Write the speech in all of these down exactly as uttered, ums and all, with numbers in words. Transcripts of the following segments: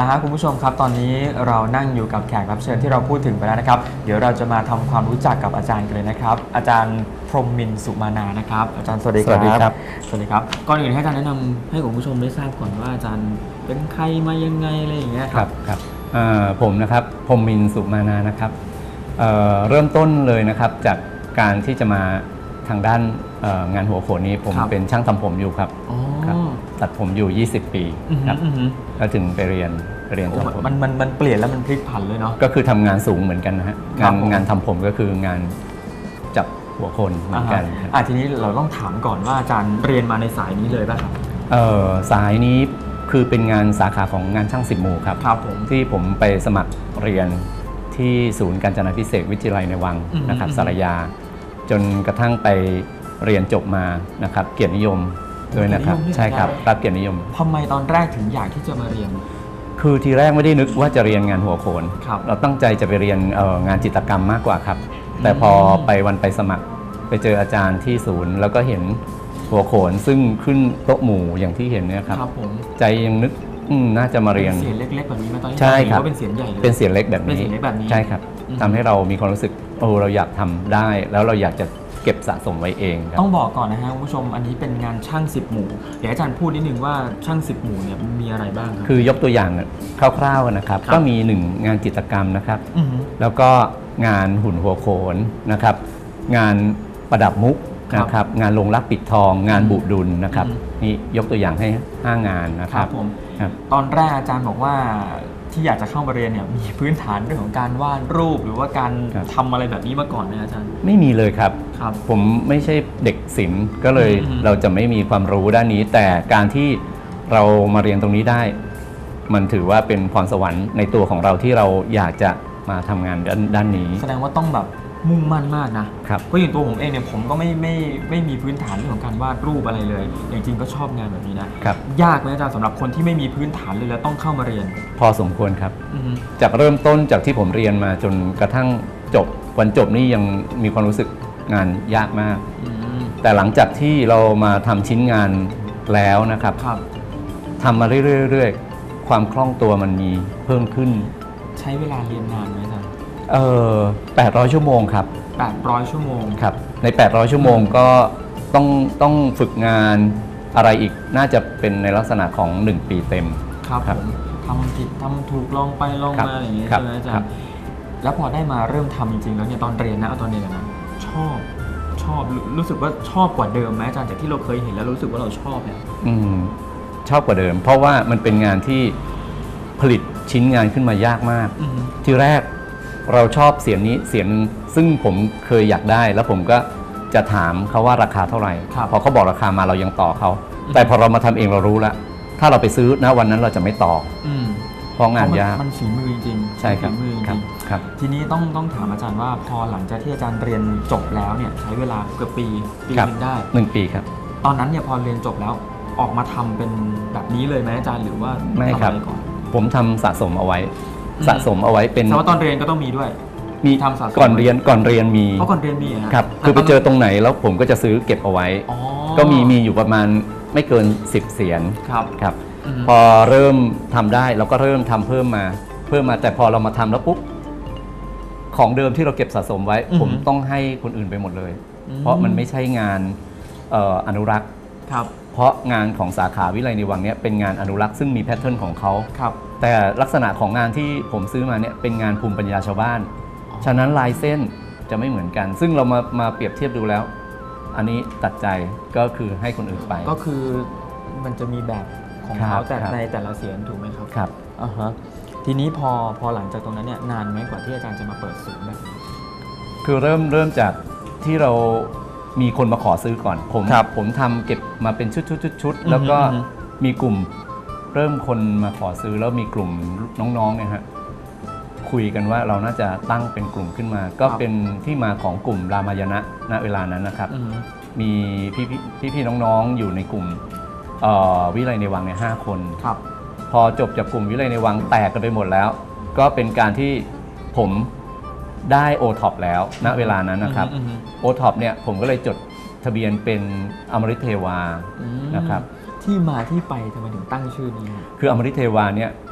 ฮะคุณผู้ชมครับตอนนี้เรานั่งอยู่กับแขกรับเชิญที่เราพูดถึงไปแล้วนะครับเดี๋ยวเราจะมาทำความรู้จักกับอาจารย์กันเลยนะครับอาจารย์พรหมินทร์สุมานานะครับอาจารย์สวัสดีครับสวัสดีครับสวัสดีครับก่อนอื่นให้อาจารย์แนะนำให้คุณผู้ชมได้ทราบก่อนว่าอาจารย์เป็นใครมายังไงอะไรอย่างเงี้ยครับครับผมนะครับพรหมมินทร์สุมานานะครับเเริ่มต้นเลยนะครับจากการที่จะมาทางด้านงานหัวโขนนี้ผมเป็นช่างทำผมอยู่ครับตัดผมอยู่ยี่สิบปีครับแล้วถึงไปเรียนเรียนทำผมมันมันมันเปลี่ยนแล้วมันพลิกผันเลยเนาะก็คือทำงานสูงเหมือนกันนะฮะงานงานทำผมก็คืองานจับหัวโขนเหมือนกันอ่ะทีนี้เราต้องถามก่อนว่าอาจารย์เรียนมาในสายนี้เลยป่ะครับเออสายนี้คือเป็นงานสาขาของงานช่างสิบหมู่ครับครับผมที่ผมไปสมัครเรียนที่ศูนย์กาญจนาภิเษกวิทยาลัยในวังนะครับสารยาจนกระทั่งไปเรียนจบมานะครับเกียรตินิยมด้วยนะครับใช่ครับรับเกียรตินิยมทำไมตอนแรกถึงอยากที่จะมาเรียนคือทีแรกไม่ได้นึกว่าจะเรียนงานหัวโขนเราตั้งใจจะไปเรียนงานจิตรกรรมมากกว่าครับแต่พอไปวันไปสมัครไปเจออาจารย์ที่ศูนย์แล้วก็เห็นหัวโขนซึ่งขึ้นโต๊ะหมู่อย่างที่เห็นเนี่ยครับใจยังนึกน่าจะมาเรียนเสียงเล็กๆแบบนี้มาตอนนี้ใช่ครับเป็นเสียงใหญ่เลยเป็นเสียงเล็กแบบนี้ใช่ครับทำให้เรามีความรู้สึกโอ้เราอยากทำได้แล้วเราอยากจะเก็บสะสมไว้เองต้องบอกก่อนนะฮะคุณผู้ชมอันนี้เป็นงานช่างสิบหมู่เดี๋ยวอาจารย์พูดนิดนึงว่าช่างสิบหมู่เนี่ยมีอะไรบ้างครับคือยกตัวอย่างคร่าวๆนะครับก็มีหนึ่งงานจิตรกรรมนะครับแล้วก็งานหุ่นหัวโขนนะครับงานประดับมุกนะครับงานลงรักปิดทองงานบุดุลนะครับนี่ยกตัวอย่างให้ห้างานนะครับผมตอนแรกอาจารย์บอกว่าที่อยากจะเข้ามาเรียนเนี่ยมีพื้นฐานเรื่องของการวาดรูปหรือว่าการทำอะไรแบบนี้มาก่อนไหมอาจารย์ไม่มีเลยครับผมไม่ใช่เด็กศิลป์ก็เลยเราจะไม่มีความรู้ด้านนี้แต่การที่เรามาเรียนตรงนี้ได้มันถือว่าเป็นพรสวรรค์ในตัวของเราที่เราอยากจะมาทำงานด้านด้านนี้แสดงว่าต้องแบบมุ่งมั่นมากนะครับเพราะอย่างตัวผมเองเนี่ยผมก็ไม่ไม่ไม่มีพื้นฐานเรื่องของการวาดรูปอะไรเลยจริงๆก็ชอบงานแบบนี้นะครับยากไหมอาจารย์สำหรับคนที่ไม่มีพื้นฐานเลยแล้วต้องเข้ามาเรียนพอสมควรครับจากเริ่มต้นจากที่ผมเรียนมาจนกระทั่งจบวันจบนี่ยังมีความรู้สึกงานยากมากแต่หลังจากที่เรามาทำชิ้นงานแล้วนะครับทำมาเรื่อยๆความคล่องตัวมันมีเพิ่มขึ้นใช้เวลาเรียนนานไหมอาจารย์เออแปดร้อยชั่วโมงครับแปดร้อยชั่วโมงครับในแปดร้อยชั่วโมงก็ต้องต้องฝึกงานอะไรอีกน่าจะเป็นในลักษณะของหนึ่งปีเต็มครับผมทำผิดทำถูกลองไปลองมาอย่างนี้ใช่ไหมอาจารย์แล้วพอได้มาเริ่มทำจริงๆแล้วเนี่ยตอนเรียนนะเอาตอนเรียนนะชอบชอบรู้สึกว่าชอบกว่าเดิมไหมอาจารย์จากที่เราเคยเห็นแล้วรู้สึกว่าเราชอบเนี่ยอืมชอบกว่าเดิมเพราะว่ามันเป็นงานที่ผลิตชิ้นงานขึ้นมายากมากทีแรกเราชอบเสียงนี้เสียงนึงซึ่งผมเคยอยากได้แล้วผมก็จะถามเขาว่าราคาเท่าไหร่พอเขาบอกราคามาเรายังต่อเขาแต่พอเรามาทำเองเรารู้แล้วถ้าเราไปซื้อณวันนั้นเราจะไม่ต่อเพราะงานยากมันฝีมือจริงใช่ครับฝีมือจริงครับทีนี้ต้องต้องถามอาจารย์ว่าพอหลังจากที่อาจารย์เรียนจบแล้วเนี่ยใช้เวลาเกือบปีปีนึงได้หนึ่งปีครับตอนนั้นเนี่ยพอเรียนจบแล้วออกมาทำเป็นแบบนี้เลยไหมอาจารย์หรือว่าไม่ครับผมทำสะสมเอาไว้สะสมเอาไว้เป็นแต่ว่าตอนเรียนก็ต้องมีด้วยมีทำสะสมก่อนเรียนก่อนเรียนมีเพราะก่อนเรียนมีครับคือไปเจอตรงไหนแล้วผมก็จะซื้อเก็บเอาไว้ก็มีมีอยู่ประมาณไม่เกินสิบเสียนครับครับพอเริ่มทำได้เราก็เริ่มทำเพิ่มมาเพิ่มมาแต่พอเรามาทำแล้วปุ๊บของเดิมที่เราเก็บสะสมไว้ผมต้องให้คนอื่นไปหมดเลยเพราะมันไม่ใช่งานอนุรักษ์ครับเพราะงานของสาขาวิไลในวังนี้เป็นงานอนุรักษ์ซึ่งมีแพทเทิร์นของเขาแต่ลักษณะของงานที่ผมซื้อมาเนี่ยเป็นงานภูมิปัญญาชาวบ้านฉะนั้นลายเส้นจะไม่เหมือนกันซึ่งเรามามาเปรียบเทียบดูแล้วอันนี้ตัดใจก็คือให้คนอื่นไปก็คือมันจะมีแบบของเขาแต่ในแต่ละเสียงถูกไหมครับครับอ่าฮะทีนี้พอพอหลังจากตรงนั้นเนี่ยนานไหมกว่าที่อาจารย์จะมาเปิดศูนย์แบบนี้คือเริ่มเริ่มจากที่เรามีคนมาขอซื้อก่อนผมผมทำเก็บมาเป็นชุดชุดชุดชุดแล้วก็มีกลุ่มเริ่มคนมาขอซื้อแล้วมีกลุ่มน้องๆเนี่ยฮะคุยกันว่าเราน่าจะตั้งเป็นกลุ่มขึ้นมาก็เป็นที่มาของกลุ่มรามายณะณเวลานั้นนะครับมีพี่พี่พี่น้องๆอยู่ในกลุ่มวิไลในวังเนี่ยห้าคนพอจบจากกลุ่มวิไลในวังแตกกันไปหมดแล้วก็เป็นการที่ผมได้โอท็อปแล้วณเวลานั้นนะครับโอท็อปเนี่ยผมก็เลยจดทะเบียนเป็นอมฤตเทวานะครับที่มาที่ไปทำไมถึงตั้งชื่อนี้คืออมฤตเทวาเนี่ย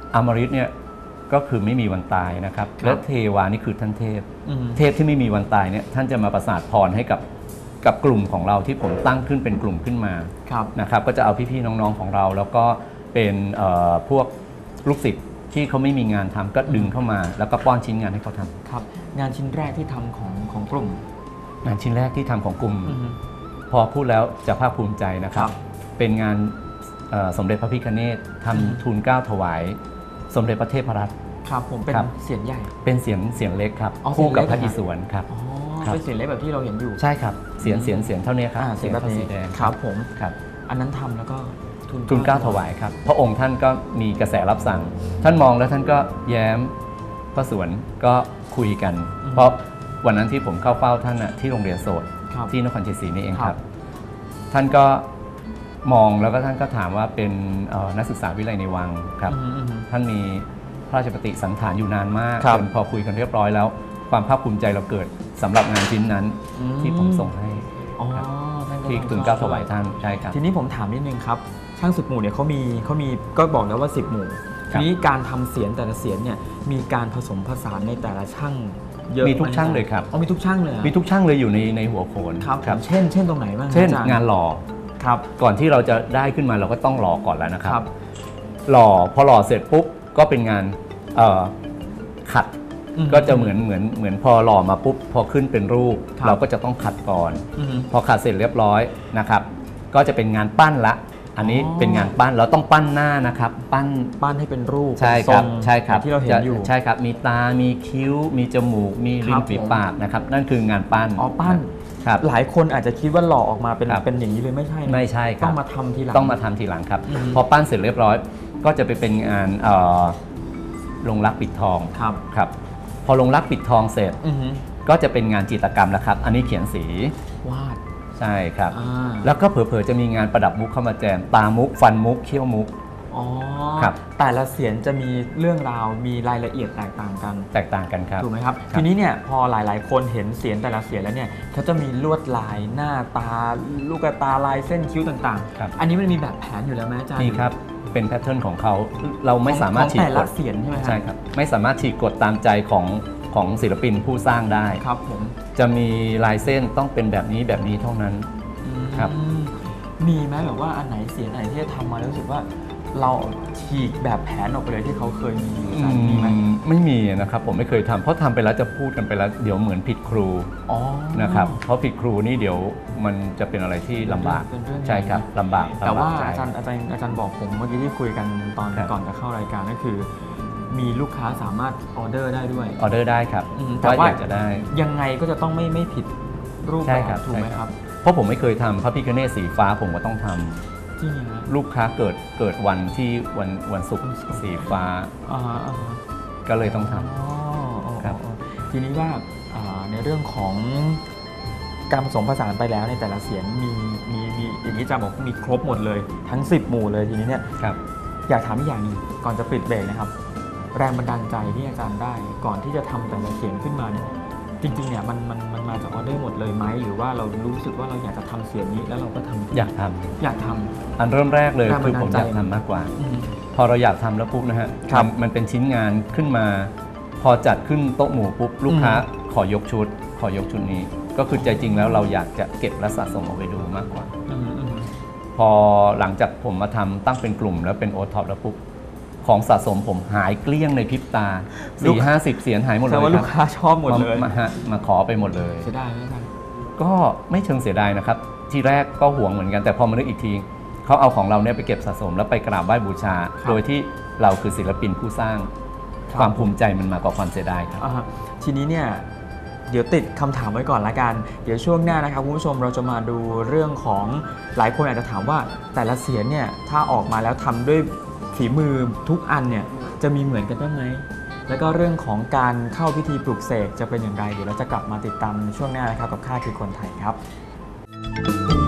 อมฤตเนี่ยก็คือไม่มีวันตายนะครับและเทวานี่คือท่านเทพอืมเทพที่ไม่มีวันตายเนี่ยท่านจะมาประสาทพรให้กับกับกลุ่มของเราที่ผมตั้งขึ้นเป็นกลุ่มขึ้นมาครับนะครับก็จะเอาพี่ๆน้องๆของเรา แล้วก็เป็นเอ่อพวกลูกศิษย์ที่เขาไม่มีงานทำก็ดึงเข้ามา แล้วก็ป้อนชิ้นงานให้เขาทำครับงานชิ้นแรกที่ทำของของกลุ่มงานชิ้นแรกที่ทำของกลุ่มอือฮึพอพูดแล้วจะภาคภูมิใจนะครับครับเป็นงานเอ่อสมเด็จพระพิฆเนศอืมทำทูลเกล้าถวาย สมเด็จพระเทพรัตน์ครับผมเป็นครับเสียงใหญ่เป็นเสียงเสียงเล็กครับอ๋อคู่กับเสียงเล็กพระอิศวรครับอ๋อครับเป็นเสียงเล็กแบบที่เราเห็นอยู่ใช่ครับเสียงเสียงเสียงเท่านี้ครับอ่าเสียงแบบเท่านี้สีแดงครับผมครับอันนั้นทำแล้วก็ทุนทูลเกล้าถวายครับพระองค์ท่านก็มีกระแสรับสั่ง ท่านมองแล้วท่านก็แย้มพระสวนก็คุยกัน เพราะวันนั้นที่ผมเข้าเฝ้าท่านน่ะที่โรงเรียนโสดครับที่นครชัยศรีนี่เองคครัรับ บ ท่านก็มองแล้วก็ท่านก็ถามว่าเป็นเอ่อนักศึกษาวิไลในวังครับอือฮึอือฮึท่านมีพระราชปฏิสันถานอยู่นานมากครับจนพอคุยกันเรียบร้อยแล้ว ความภาคภูมิใจเราเกิดสำหรับงานชิ้นนั้นอืมที่ผมส่งให้อ๋อครับท่านก็ที่ต้องทูลเกล้าชถอบวายท่านใช่ครับทีนี้ผมถามนิดนึงครับช่างสิบหมู่เนี่ยเขามีเขามีก็บอกแล้วว่าสิบหมู่ครัทีบนี้การทำเสียงแต่ละเสียงเนี่ยมีการผสมผสานในแต่ละช่างเยอะมีทุกไหช่างเลยครับอ๋อมีทุกช่างเลยเหรอมีทุกช่างเลยอยู่ในในหัวโขนครับผมเช่น เช่นตรงไหนบ้างเช่นอาจารย์งานหล่อครับก่อนที่เราจะได้ขึ้นมาเราก็ต้องหล่อก่อนแล้วนะคครัรับ บหล่อพอหล่อเสร็จปุ๊บก็เป็นงานเอ่อขัดอืมก็จะเหมือนเหมือนเหมือนพอหล่อมาปุ๊บพอขึ้นเป็นรูปครับเราก็จะต้องขัดก่อนอือฮึพอขัดเสร็จเรียบร้อยนะครับก็จะเป็นงานปั้นละ อันนี้อ๋อเป็นงานปั้นเราต้องปั้นหน้านะครับปั้นปั้นให้เป็นรูปใช่เป็นคทรับงใช่ครับที่เราเห็นจะอยู่ใช่ครับมีตา มีคิ้ว มีจมูก มีริครัมบฝีปากนะครับนั่นคืองานปั้นอ๋อปั้นครับหลายคนอาจจะคิดว่าหล่อออกมาเป็นครับเป็นอย่างนี้เลยไม่ใช่นะไม่ใช่ครับต้องมาทำทีหลังต้องมาทำทีหลังครับอืมพอปั้นเสร็จเรียบร้อย ก็จะไปเป็นงานเอ่อลงรักปิดทองครับครับพอลงรักปิดทองเสร็จอือฮึก็จะเป็นงานจิตรกรรมแล้วครับ อันนี้เขียนสีวาดใช่ครับอ่าแล้วก็เผลอๆจะมีงานประดับมุกเข้ามาแจมตามุก ฟันมุกเขี้ยวมุกอ๋อครับแต่ละเสียงจะมีเรื่องราวมีรายละเอียดแตกต่างกันแตกต่างกันครับถูกไหมครับครับทีนี้เนี่ยพอหลาย ๆ คนเห็นเสียงแต่ละเสียงแล้วเนี่ยเขาจะมีลวดลายหน้าตา ลูกตาลายเส้นคิ้วต่างครับๆ อันนี้มันมีแบบแผนอยู่แล้วไหมอาจารย์นี่ครับเป็นแพทเทิร์นของเขาเราไม่สามารถของฉีกแต่กละฎเสียงใช่ไหมฮะใช่ครับไม่สามารถฉีกกฎตามใจของของศิลปินผู้สร้างได้ครับผมจะมีลายเส้นต้องเป็นแบบนี้แบบนี้เท่านั้น ครับอืมมีไหมแบบว่าอันไหนเสียงไหนที่ทำมาแล้วรู้สึกว่าเราฉีกแบบแผนออกไปเลยที่เขาเคยมีอยู่อาจารย์มีไหมอืมไม่มีนะครับผมไม่เคยทำเพราะทำไปแล้วจะพูดกันไปแล้วเดี๋ยวเหมือนผิดครูอ๋อนะครับเพราะผิดครูนี่เดี๋ยวมันจะเป็นอะไรที่ลำบากเป็นเรื่องใช่ครับลำบากแต่ว่าลำบกใจอาจารย์อาจารย์อาจารย์บอกผมเมื่อกี้ที่คุยกันตอนครับก่อนจะเข้ารายการก็คือ มีลูกค้าสามารถออเดอร์ได้ด้วยออเดอร์ได้ครับอืมแต่ว่าว่าอยากจะได้ยังไงก็จะต้องไม่ไม่ผิดรูปใช่แบครับบถูกไหมใช่คครัรับบ เพราะผมไม่เคยทำพระพิฆเนศสีฟ้าผมก็ต้องทำจริงเหรอลูกค้าเกิดเกิดวันที่วันวันศุกร์สีฟ้าอ่าฮะอ่าฮะก็เลยต้องทำอ๋ออ๋อครับอ๋อทีนี้ว่าอ่าในเรื่องของการผสมผสานไปแล้วในแต่ละเสียงมีมีมีอย่างที่อาจารย์บอกมีครบหมดเลยทั้งสิบหมู่เลยทีนี้เนี่ยครับอยากถามอีกอย่างหนึงก่อนจะปิดเบรกนะครับ แรงบันดาลใจที่อาจารย์ได้ก่อนที่จะทำแต่ละเสียงขึ้นมาเนี่ยจริงๆเนี่ยมันมันมันมาจากออเดอร์หมดเลยไหมหรือว่าเรารู้สึกว่าเราอยากจะทำเสียงนี้แล้วเราก็ทำอยากทำอยากทำอันเริ่มแรกเลยแรงบัคือนดาลผมใจอยากทำมากกว่าอืมพอเราอยากทำแล้วปุ๊บนะฮะครับมันมันเป็นชิ้นงานขึ้นมา พอจัดขึ้นโต๊ะหมู่ปุ๊บลูกค้าอืมขอยกชุด ขอยกชุดนี้ ก็คือใจจริงแล้วเราอยากจะเก็บและสะสมเอาไว้ดูมากกว่าอืมอืมพอหลังจากผมมาทำตั้งเป็นกลุ่มแล้วเป็นโอท็อปแล้วปุ๊บของสะสมผมหายเกลี้ยงในพริบตาลูกสี่ห้าสิบเสียงหายหมดเลแสดยงว่าคลูรักค้าชอบหมดเลยมามาฮะมาขอไปหมดเลยเสียดายไหมอาจารย์ก็ไม่เชิงเสียดายนะครับ ทีแรกก็ห่วงเหมือนกันแต่พอมานึกอีกทีเขาเอาของเราเนี่ยไปเก็บสะสมแล้วไปกราบไหว้บูชา โดยที่เราคือศิลปินผู้สร้างครับความภูมิใจมันมากกว่าความเสียดายครับอ่าฮะทีนี้เนี่ยเดี๋ยวติดคำถามไว้ก่อนละกัน เดี๋ยวช่วงหน้านะครับคุณผู้ชมเราจะมาดูเรื่องของหลายคนอาจจะถามว่าแต่ละเสียงเนี่ยถ้าออกมาแล้วทำด้วยฝีมือทุกอันเนี่ยจะมีเหมือนกันบ้างไหมแล้วก็เรื่องของการเข้าพิธีปลุกเสกจะเป็นอย่างไรเดี๋ยวเราจะกลับมาติดตามในช่วงหน้านะครับกับข้าคือคนไทยครับ